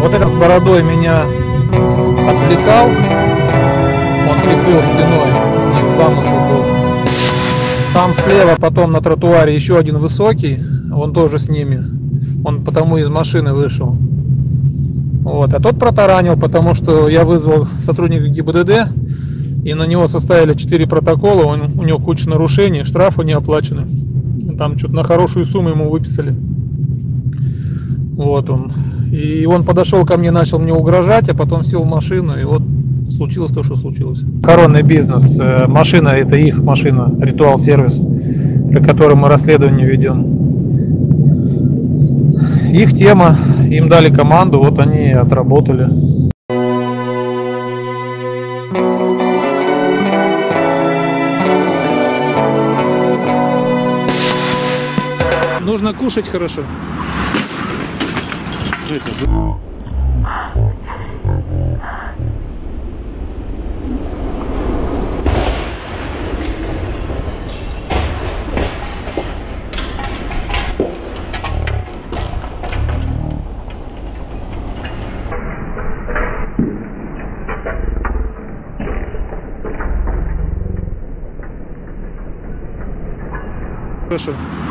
Вот этот с бородой меня отвлекал. Он прикрыл спиной. У них замысел был. Там слева потом на тротуаре еще один высокий. Он тоже с ними. Он потому из машины вышел. Вот. А тот протаранил, потому что я вызвал сотрудника ГИБДД. И на него составили 4 протокола. У него куча нарушений. Штрафы не оплачены. Там что-то на хорошую сумму ему выписали. Вот он. И он подошел ко мне, начал мне угрожать, а потом сел в машину, и вот случилось то, что случилось. Коронный бизнес. Машина, это их машина, Ритуал Сервис, для которой мы расследование ведем. Их тема, им дали команду, вот они отработали. Нужно кушать хорошо. Хорошо.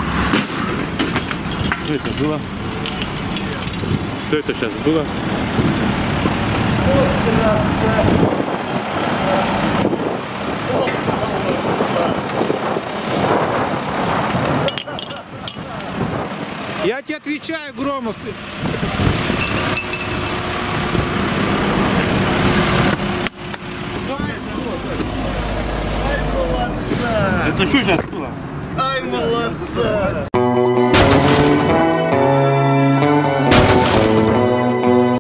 Что это было? Что это сейчас было? Я тебе отвечаю, Громов. Это что сейчас было? Ай, молодца!